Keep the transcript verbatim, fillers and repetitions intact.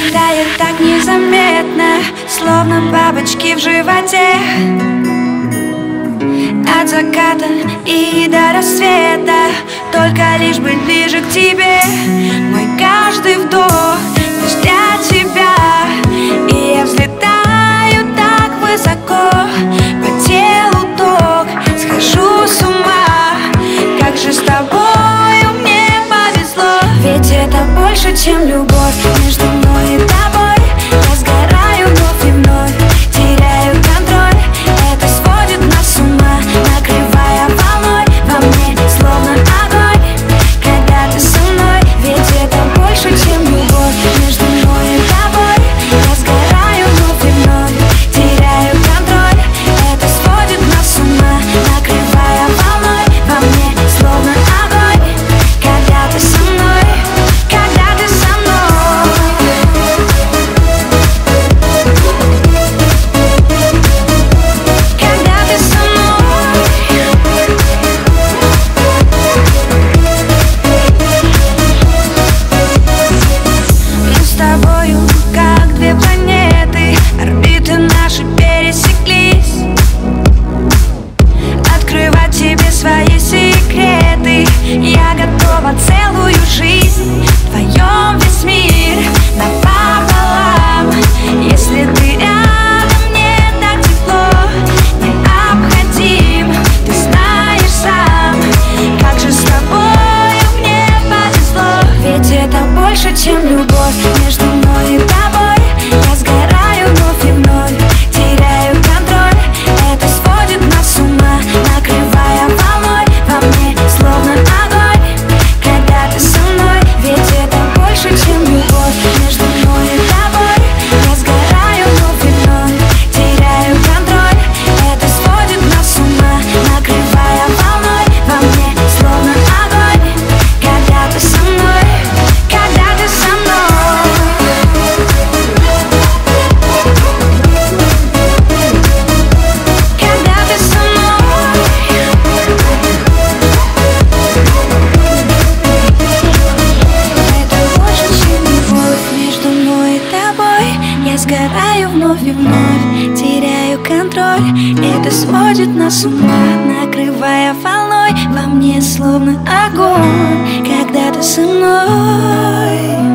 Тает так незаметно, словно бабочки в животе. От заката и до рассвета, только лишь быть ближе к тебе. Мой каждый вдох лишь для тебя, и я взлетаю так высоко, по телу ток, схожу с ума. Как же с тобою мне повезло, ведь это больше, чем любовь. Между мной и тобой я сгораю вновь и вновь, теряю контроль. Это сводит нас с ума, накрывая волной во мне, словно огонь. Когда ты со мной, ведь это больше, чем любовь. Между мной и тобой я сгораю вновь и вновь, теряю контроль. Это сводит нас с ума, накрывая волной во мне, словно огонь. Когда ты со мной, когда ты со мной, когда ты со мной. Мы с тобою как две планеты, орбиты наши пересеклись. Открывать тебе свои секреты, я готова целую жизнь. Вдвоем весь мир напополам. Если ты рядом, мне так тепло, необходим, ты знаешь сам. Как же с тобою мне повезло, ведь это больше, чем любовь. Между мной и тобой я сгораю вновь и вновь, теряю контроль. Это сводит нас с ума, накрывая волной во мне, словно огонь. Когда ты со мной, ведь это больше, чем любовь. Между мной и тобой я сгораю вновь и вновь, теряю контроль. Это сводит нас с ума, накрывая волной во мне, словно огонь. Когда ты со мной, когда ты со мной, когда ты со мной. Это больше, чем любовь. Между мной и тобой я сгораю вновь и вновь, теряю контроль. Это сводит нас с ума, накрывая волной во мне, словно огонь. Когда ты со мной.